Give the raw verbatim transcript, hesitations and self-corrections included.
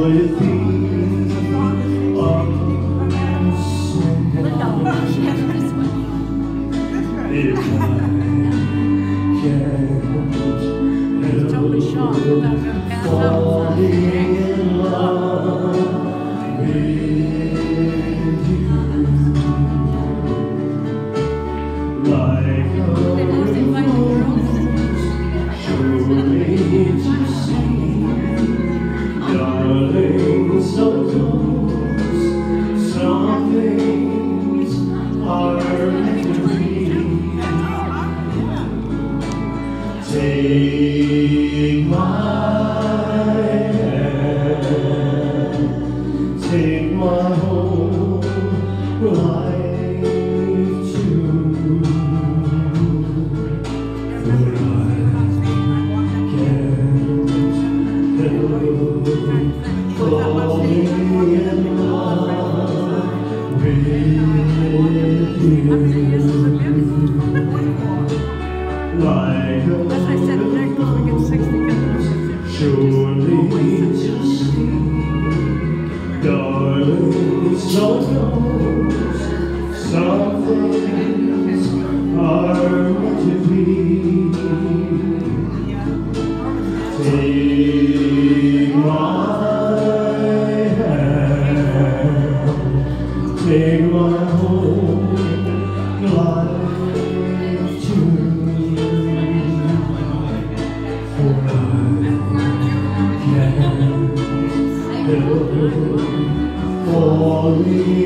would it be um, if I can't help falling in love with you, like a rose, surely to see, darling, so close. Some things are meant to be. Take my hand, take my whole life too, for I can't help falling in love with you. Like a surely to see, darling, so close. Some things are meant to be. Take my hand, take my whole life too. Falling